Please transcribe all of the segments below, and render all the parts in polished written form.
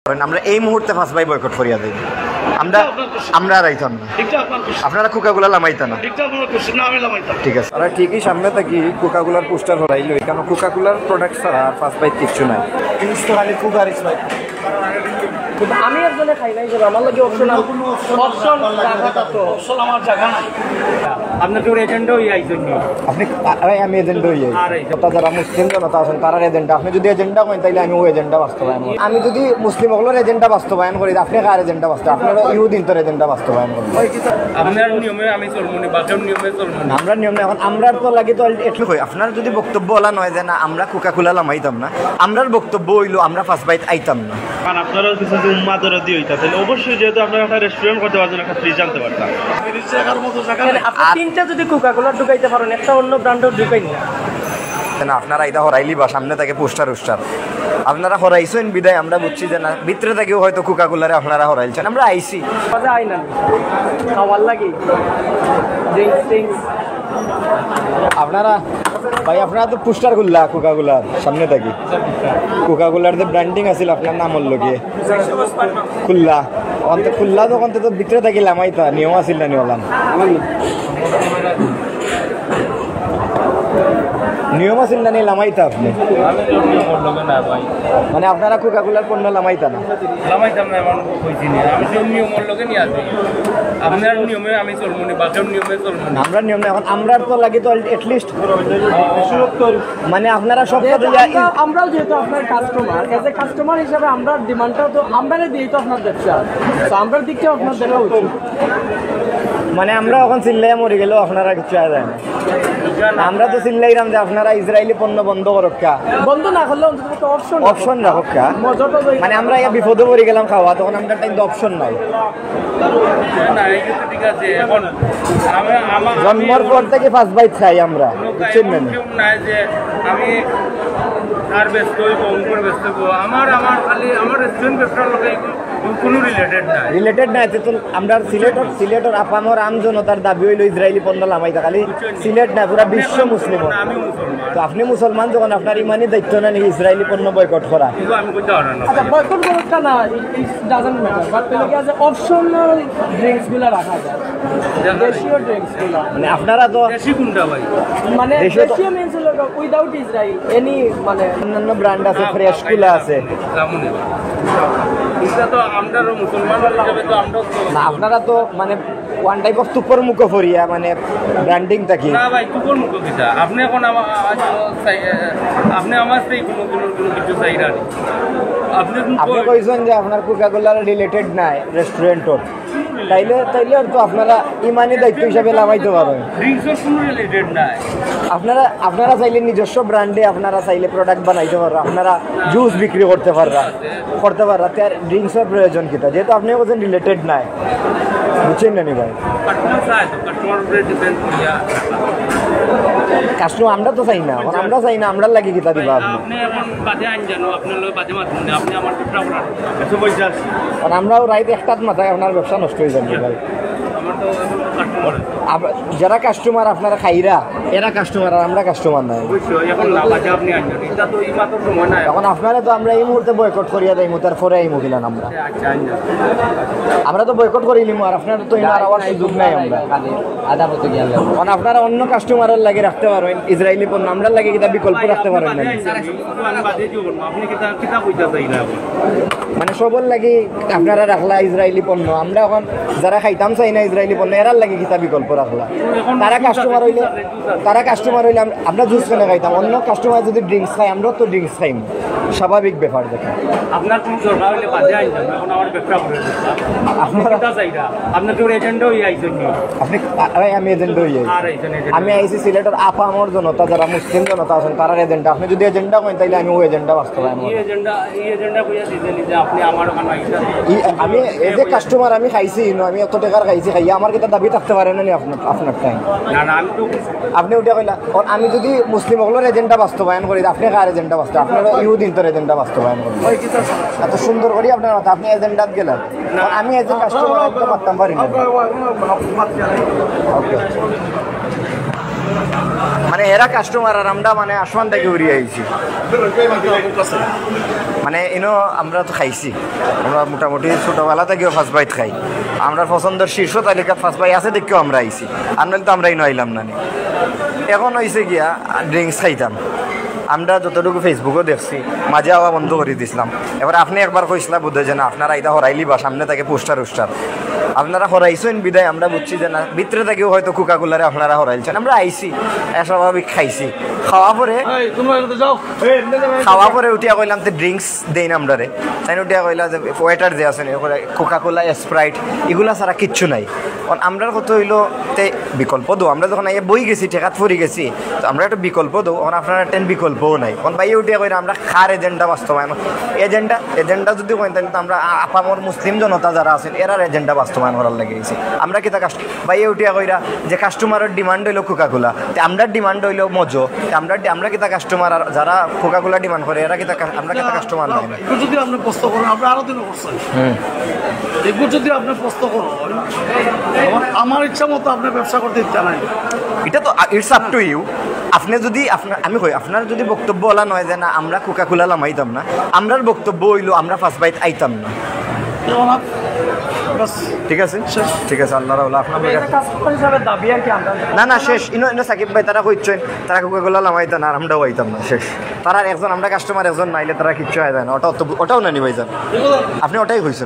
আমরা এই মুহূর্তে ফার্স্ট বাই বয়কট করিয়া দেই আমরা রাইতাম না আপনারা কোকাকোলা লামাইতা না ঠিক আছে আর ঠিকই সামনে থাকি কোকাকোলার পোস্টার হরাইলো কারণ কোকাকোলার প্রোডাক্ট ছাড়া আর ফার্স্ট বাই কিছু নাই কিন্তু খালি কুকারিস নাই আমি একজনে খাই নাই আমার লাগে অপশন জায়গাটা তো অপশন আমার জায়গা নাই আপনার তোর এজেন্ডা হই আইছেন আপনি আমি এজেন্ডা হই কথা যারা মুসলিম জনতা আছেন তার এজেন্ডা আপনি যদি এজেন্ডা করেন তাহলে আমি ওই এজেন্ডা বাস্তবায়ন করি আমি যদি মুসলিম হলের এজেন্ডা বাস্তবায়ন করি আপনি কার এজেন্ডা বাস্তবায়ন আপনারা ইহুদিন তোর এজেন্ডা বাস্তবায়ন করেন আপনার নিয়মে আমি চলবো না বাজার নিয়মে চলবো না আমরা নিয়ম না এখন আমরা তো লাগি তো একটু কই আপনার যদি বক্তব্য বলা নয় যে না আমরা কোকাকোলা লামাইতাম না আমরার বক্তব্য হইলো আমরা ফার্স্ট বাইট আইতাম না কারণ আপনারা কিছু যে উম্মাদরদি হইতা তাহলে অবশ্যই যেহেতু আপনারা একটা রেস্টুরেন্ট করতে পারছেন একটা ফ্রিজ আনতে পারতাম আপনি তিনটা যদি কোকাকোলা ঢুকাইতে পারেন একটা অন্য ব্র্যান্ডও ঢুকাই না আপনারা এটা হরাইলি বা সামনে থেকে পোস্টার উস্টার আপনারা হরাইছেন বিদায় আমরা বুঝছি যে না ভিতরে থেকেও হয়তো কোকাকোলারে আপনারা হরাইছেন আমরা আইসি আই না খাওয়ার লাগি আপনারা ভাই আপনারা তো পোস্টার খুললা কোকাকোলার সামনে থাকি কোকাকোলার যে ব্র্যান্ডিং আছিল আপনার নাম হল গিয়ে খুললা অন্ত খুললা তখন তো ভিতরে থাকি লামাইতা নিয়ম আছিল না নিয়লাম নিয়ম আছিল না নিয়ে লামাইতা আপনি মানে আপনারা কোকাকোলার পণ্য লামাইতা না লামাইতাম না এমন কইছি না আমি নিয়মের লগে নিয়ে আসি আপনার নিয়মে আমি চলবো না বাজার নিয়মে চলবো না আমরা নিয়ম না এখন আমরা তো লাগি তো এটলিস্ট মানে আপনারা সব আমরাও যেহেতু আপনার কাস্টমার এজ এ কাস্টমার হিসাবে আমরা ডিমান্ডটা তো আমরাই দিই তো আপনার ব্যবসা তো আমরা দিক থেকে আপনার দেখা উচিত মানে আমরা এখন চিল্লাই মরে গেলেও আপনারা কিছু যায় না আমরা তো চিল্লাইলাম যে আপনারা ইসরায়েলি পণ্য বন্ধ করক্কা বন্ধ না করলে অন্তত অপশন রাখক্কা মানে আমরা ইয়া বিপদে পড়ে গেলাম খাওয়া তখন আমরা টাইম অপশন নাই ঠিক আছে এখন জন্মর পর থেকে ফার্স্ট বাইট খাই আমরা বুঝছেন না যে আমি আর ব্যস্ত হইব অঙ্কুর ব্যস্ত হইব আমার খালি আমার রেস্টুরেন্ট ব্যবসার লগে কোনো রিলেটেড নাই তো আমরা সিলেটর আপামর আম জনতার দাবি হইল ইসরায়েলি পণ্য লামাইতা খালি সিলেট না পুরা বিশ্ব মুসলিম তো আপনি মুসলমান যখন আপনার ইমানই দায়িত্ব না নাকি ইসরায়েলি পণ্য বয়কট করা আচ্ছা বয়কট করাটা না ডাজন্ট ম্যাটার বাট যে অপশনাল ড্রিঙ্কস গুলো রাখা যায় দেশীয় ড্রিঙ্কস গুলো মানে আপনারা তো দেশি কোনটা ভাই মানে দেশীয় মিন্স হলো উইদাউট ইসরায়েল এনি মানে অন্যান্য ব্র্যান্ড আছে ফ্রেশ গুলো আছে আপনারা তো মানে ওয়ান টাইপ অফ তুপর মুখ ফরিয়া মানে ব্র্যান্ডিং থাকি না ভাই তুপর মুখ কিটা আপনি এখন আপনি আমার সেই কোনো কিছু চাই না আপনি কইছেন যে আপনার কোকাকোলার রিলেটেড নাই রেস্টুরেন্টর তাইলে তো আপনারা ইমানি দায়িত্ব হিসাবে লাগাইতে পারেন আপনারা চাইলে নিজস্ব ব্র্যান্ডে আপনারা চাইলে প্রোডাক্ট বানাইতে পারো আপনারা জুস বিক্রি করতে পাররা তার ড্রিঙ্কসের প্রয়োজন কিটা যেহেতু আপনি বলছেন রিলেটেড নাই বুঝছেন না নি ভাই কাস্টমার আমরা তো চাই না আমরা চাই না আমরা লাগে কিতা দিবা আপনি আমরাও রাইত একটাত মাথায় আপনার ব্যবসা নষ্ট হয়ে যাবে ভাই যারা কাস্টমার আপনারা খাইরা এরা কাস্টমার আর আমরা কাস্টমার নাই এখন আপনারা তো আমরা এই মুহূর্তে বয়কট করিয়া দেয় তার পরে এই মহিলান আমরা তো বয়কট করি নিমু আর আপনারা তো এবার আবার সুযোগ নাই আমরা কারণ আপনারা অন্য কাস্টমারের লাগে রাখতে পারবেন ইসরায়েলি পণ্য আমরা লাগে কিতা বিকল্প রাখতে পারবেন না মানে সবর লাগে আপনারা রাখলা ইসরায়েলি পণ্য আমরা এখন যারা খাইতাম চাই না ইসরায়েলি পণ্য এরার লাগে কিতা বিকল্প রাখলা তারা কাস্টমার হইলে আমরা জুস কেন খাইতাম অন্য কাস্টমার যদি ড্রিঙ্কস খাই আমরাও তো ড্রিঙ্কস খাইম স্বাভাবিক ব্যাপার দেখেন আপনার আমি এজেন্ট হই আমি আইসি সিলেটের আপা আমার জনতা যারা মুসলিম জনতা আছেন তার এজেন্ডা আপনি যদি এজেন্ডা করেন তাহলে আমি ওই এজেন্ডা বাস্তবায়ন আমি এই যে কাস্টমার আমি খাইছি আমি এত টাকার খাইছি খাইয়া আমার কিতা দাবি থাকতে পারে না আপনার টাইম আপনি ওটা কইলা আমি যদি মুসলিম হলের এজেন্ডা বাস্তবায়ন করি আপনি কার এজেন্ডা বাস্তবায়ন আপনারা ইহুদিন তোর এজেন্ডা বাস্তবায়ন করেন এত সুন্দর করি আপনার কথা আপনি এজেন্ডাত গেলেন আমি এজ এ কাস্টমার একদম পারতাম পারি না মানে এরা কাস্টমার আর আমরা মানে আসমান থেকে উড়িয়ে আইছি মানে ইনো আমরা তো খাইছি, আমরা মোটামুটি ছোটোবেলা থেকেও ফার্স্ট বাইট খাই। আমরা পছন্দের শীর্ষ তালিকাত ফার্স্ট বাইট আছে দেখেও আমরা আইছি, আর নইলে তো আমরা ইনো আইলাম না। এখন হয়েছে গিয়া ড্রিঙ্কস খাইতাম আমরা যতটুকু ফেসবুকও দেখছি, মাঝে আওয়া বন্ধ করে দিছিলাম। এবার আপনি একবার কইসলা বোধহয় যে না আপনারা এটা হরাইলি বা সামনে থেকে পোস্টার উস্টার আপনারা হরাইছেন বিদায় আমরা বুঝছি যে না ভিতরে থেকেও হয়তো কোকাকোলারে আপনারা হরাইছেন। আমরা আইছি স্বাভাবিক খাইছি, খাওয়া পরে উঠিয়া কইলাম তো ড্রিঙ্কস দেই না আমরা রে, তাই উঠিয়া কইলা যে ওয়েটার যে আছেন কোকাকোলা স্প্রাইট এগুলা ছাড়া কিচ্ছু নাই। কারণ আমরার কত হইলো তে বিকল্প দো, আমরা যখন আইয়া বই গেছি ঠেকাত ফুরি গেছি তো আমরা একটা বিকল্প দো, এখন আপনারা টেন বিকল্পও নাই। কারণ বাইরে উঠিয়া কইরা আমরা খার এজেন্ডা বাস্তবায়ন এজেন্ডা যদি কইন তাহলে তো আমরা আপামর মুসলিম জনতা যারা আছেন এরার এজেন্ডা বাস্তবায়ন করার লেগে গেছি। আমরা কি তা বাইরে উঠিয়া কইরা যে কাস্টমারের ডিমান্ড হইলো কোকাকোলা, তো আমরা ডিমান্ড হইলো মজো, আমরা কি তা কাস্টমার আর যারা কোকাকোলা ডিমান্ড করে এরা কি তা আমরা কি তা কাস্টমার নাই না। যদি আপনি প্রশ্ন করেন আপনি আরো দিনও করছেন, এগুলো যদি আপনি প্রশ্ন করেন আমার ইচ্ছা মতো আপনি ব্যবসা করতে ইচ্ছা নাই, এটা তো ইটস আপ টু ইউ। আপনি যদি আমি কই আপনার যদি বক্তব্য ওলা নয় যে না আমরা কোকাকোলা লামাইতাম না, আমরার বক্তব্য হইলো আমরা ফার্স্ট বাইট আইতাম না। ঠিক আছে ঠিক আছে আল্লাহ রাউলা আপনার না শেষ ইনো সাকিব ভাই তারা কইছেন তারা কোকাকোলা লামাইতাম না আর আমরাও আইতাম না শেষ। তারা একজন আমরা কাস্টমার একজন নাইলে তারা কিচ্ছু হয় যায় না, ওটাও না নিবাই যান আপনি ওটাই কইছেন।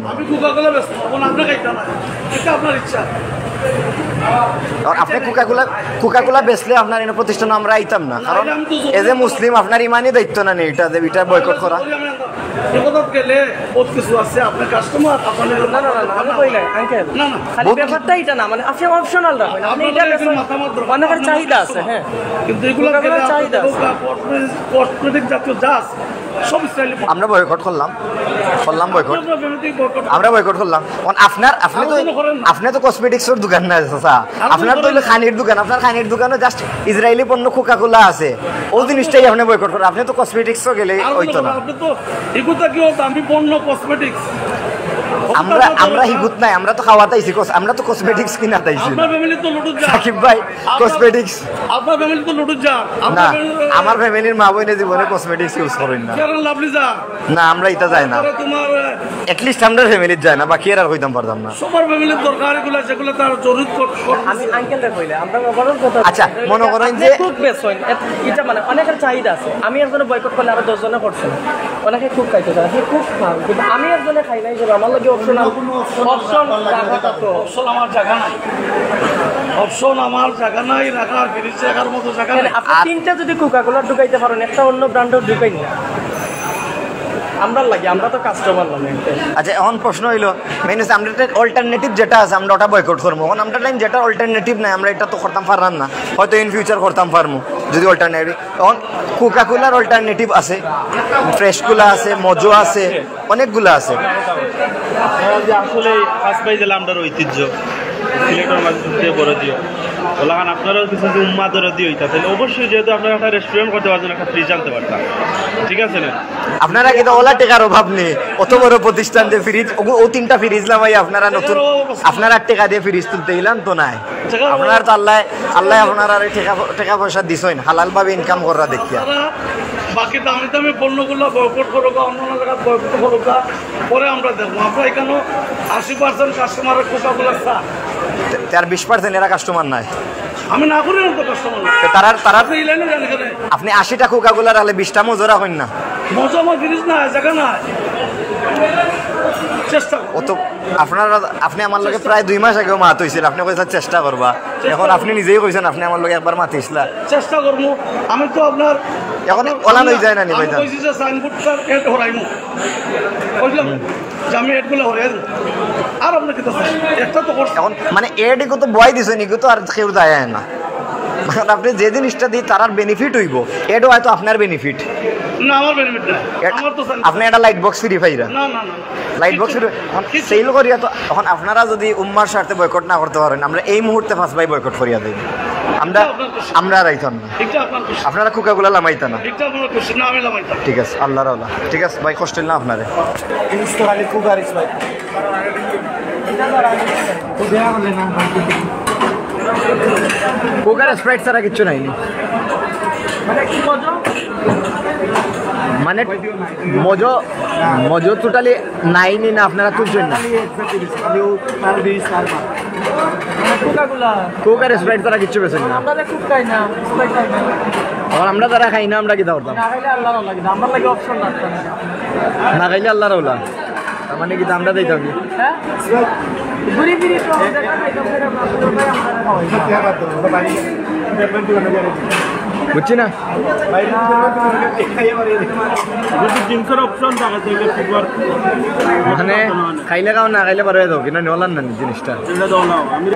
আপনি কোকাকোলা বেচলে আপনার এনে প্রতিষ্ঠান আমরা আইতাম না, কারণ এজ এ মুসলিম আপনার ইমানই দায়িত্ব না নেই এটা বয়কট করা। চাহিদা আছে, হ্যাঁ, কিন্তু আমরা বয়কট করলাম বয়কট আমরা বয়কট করলাম। আপনি তো কসমেটিক্সের দোকান না আপনার তো খানির দোকান, আপনার খানির দোকানে জাস্ট ইসরায়েলি পণ্য কোকাকোলা আছে, ওই জিনিসটাই আপনি বয়কট করেন। আপনি তো কসমেটিক্সও গেলে হইতো না। আমরা হিগুত নাই, আমরা তো খাওয়াতাইছি, আমরা তো কসমেটিক্স কিনা তাইছি। সাকিব ভাই কসমেটিক্স না, আমার ফ্যামিলির মা বোনে জীবনে কসমেটিক্স ইউজ করেন না। না আমরা এটা যাই না, এটলিস্ট আমরা ফ্যামিলির যায় না, বাকি আর হইতাম পারতাম না। আচ্ছা মনে করেন যে এটা মানে অনেকের চাহিদা আছে, আমি একজনে বয়কট করলে আরো 10 জনে করছে না, অনেকে খুব খাইতে চায়, খুব খাও, কিন্তু আমি একজনে খাই না হিসেবে আমার লাগে অপশন আমার জায়গা নাই, অপশন আমার জায়গা নাই, রাখার ফ্রিজ রাখার মতো জায়গা নাই। আপনি তিনটা যদি কোকাকোলা ঢুকাইতে পারেন একটা অন্য ব্র্যান্ডও ঢুকাই না আমরা লাগে, আমরা তো কাস্টমার না। আচ্ছা এখন প্রশ্ন হইলো মেইন হচ্ছে আমরা অল্টারনেটিভ যেটা আছে আমরা ওটা বয়কট করবো। এখন আমরা টাইম যেটা অল্টারনেটিভ নাই আমরা এটা তো করতাম পারলাম না, হয়তো ইন ফিউচার করতাম পারবো যদি অল্টারনেটিভ। এখন কোকাকোলার অল্টারনেটিভ আছে, ফ্রেশগুলা আছে, মজো আছে, অনেকগুলো আছে। আসলে ফার্স্ট বাইট জেলা আমরা ঐতিহ্য সিলেটের মাঝে বড় দিও ওলাখান আপনারাও কিছু যদি উম্মাদেরও দিয়ে হইতা তাহলে অবশ্যই যেহেতু আপনারা একটা রেস্টুরেন্ট করতে পারছেন একটা ফ্রিজ আনতে পারতাম, ঠিক আছে না? আপনারা কিন্তু ওলা টেকার অভাব নেই, অত বড় প্রতিষ্ঠান যে ফ্রিজ ও 3টা ফ্রিজ লামাই আপনারা নতুন আপনারা টাকা দিয়ে ফ্রিজ তুলতে গেলাম তো নাই। আপনারা তো আল্লাহ আপনারা টাকা পয়সা দিছেন হালাল ভাবে ইনকাম করা দেখিয়া। বাকি দামি দামি পণ্যগুলো বয়কট করো বা অন্য জায়গায় বয়কট করো পরে আমরা দেখবো। আমরা এখানে 80% কাস্টমারের কোকাকোলা চা, তার 20% এরা কাস্টমার নাই। আমি না করি তো কাস্টমার তারা আপনি 80টা কোকাকোলার হলে 20টা মজা রাখেন না, মজা আমার জিনিস না জায়গা না চেষ্টা ও তো আপনি আমার লগে প্রায় 2 মাস আগেও মাত হয়েছিল, আপনি কইছেন চেষ্টা করবা, এখন আপনি নিজেই কইছেন আপনি আমার লগে একবার মাতিছিলা। চেষ্টা করবো আমি তো আপনার এখন ওলান হয়ে যায় না নি ভাইজান, কইছি যে সাইনবোর্ডটা এড হরাইমু কইলাম যে আমি এডগুলো হরাই আর আপনি কি তো একটা তো এখন মানে এড এগো তো বয় দিছেন এগো তো আর কেউ যায় না। আপনি যে জিনিসটা দিই তার বেনিফিট হইব, এডও হয়তো আপনার বেনিফিট না, আমার বেনিফিট না। আমার তো আপনি একটা লাইট বক্স ফ্রি পাইরা না না না লাইট বক্স সেল করিয়া তো এখন আপনারা যদি উম্মার স্বার্থে বয়কট না করতে পারেন আমরা এই মুহূর্তে ফার্স্ট বাই বয়কট করিয়া দেই। আমরা রাইতাম না, আপনারা কোকাকোলা লামাইতা না, ঠিক আছে আল্লাহ রাউলা, ঠিক আছে ভাই কষ্ট না আপনারে কোকার স্প্রাইট ছাড়া কিচ্ছু নাই। মানে মজো মজো টোটালি নাই নি না আপনারা তুলছেন না কোকাগুলা কোক আর স্প্রাইট তারা কিচ্ছু বেছেন না আমরা খুব খাই না স্প্রাইট খাই না আর আমরা যারা খাই না আমরা কি দাও না খাইলে আল্লাহর লাগে আমার লাগে অপশন রাখতাম না খাইলে আল্লাহ রওলা তার মানে কি দামটা দিতাম কি হ্যাঁ ঘুরি ফিরি তো দেখা খাইতাম সেটা আমরা খাওয়াই বুঝছি না যদি জিনিসের অপশন থাকে তাহলে ফুটবল মানে খাইলে খাও না খাইলে পারবে দাও কিনা নেওয়ালার না জিনিসটা এটা দাও না আমি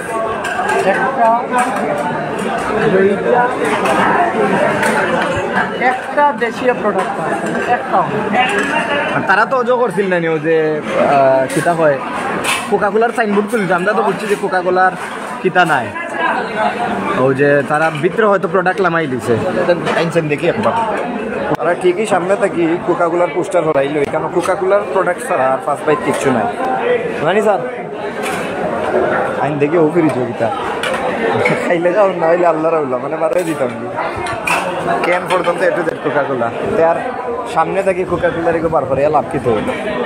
একটা দেশীয় প্রোডাক্ট একটা আর তারা তো অজো করছিল না নিও যে কিতা হয় কোকাকোলার সাইনবোর্ড তুলছে আমরা তো বুঝছি যে কোকাকোলার কিতা নাই ও যে তারা ভিতরে হয়তো প্রোডাক্ট লামাই দিছে আইনছেন দেখি একবার তারা ঠিকই সামনে থাকি কোকাকোলার পোস্টার হরাইলো এখানে কোকাকোলার প্রোডাক্ট ছাড়া আর ফার্স্ট বাইট কিচ্ছু নাই জানি স্যার আইন দেখি ও ফিরি যোগিতা খাইলে যাও না হইলে আল্লাহ রাউলা মানে বারোই দিতাম কেন পর্যন্ত একটু দেখ কোকাকোলা আর সামনে থাকি কোকাকোলার এগুলো বার করে লাভ কি তো